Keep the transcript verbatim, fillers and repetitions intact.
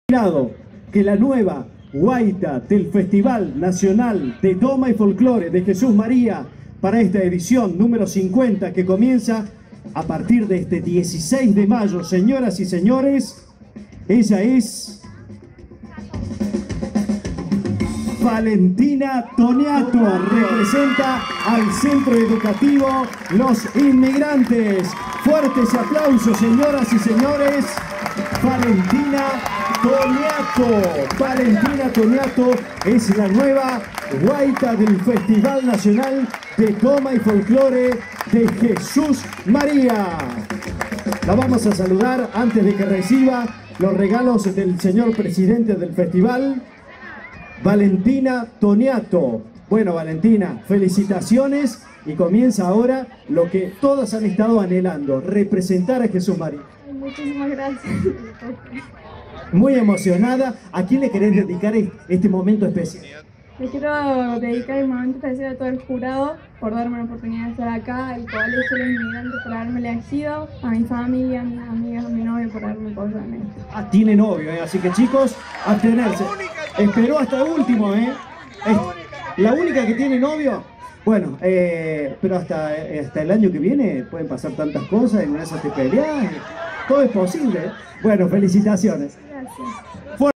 Que la nueva guaita del Festival Nacional de Doma y Folclore de Jesús María para esta edición número cincuenta que comienza a partir de este dieciséis de mayo, señoras y señores, ella es Valentina Toniato, representa al Centro Educativo Los Inmigrantes. Fuertes aplausos, señoras y señores. Valentina Toniato. Valentina Toniato es la nueva guaita del Festival Nacional de Doma y Folclore de Jesús María. La vamos a saludar antes de que reciba los regalos del señor presidente del festival, Valentina Toniato. Bueno, Valentina, felicitaciones y comienza ahora lo que todas han estado anhelando, representar a Jesús María. Muchísimas gracias. Muy emocionada. ¿A quién le querés dedicar este momento especial? Le quiero dedicar el momento especial a todo el jurado por darme la oportunidad de estar acá, al Colegio de los Inmigrantes por haberme elegido, a mi familia, a mis amigas, a mi novio por haberme apoyado en esto. Ah, tiene novio, ¿eh? Así que chicos, abstenerse. Esperó hasta el último, ¿eh? Es la única que tiene novio. Bueno, eh, pero hasta, hasta el año que viene pueden pasar tantas cosas, en una de esas te peleas, todo es posible. Bueno, felicitaciones. Gracias.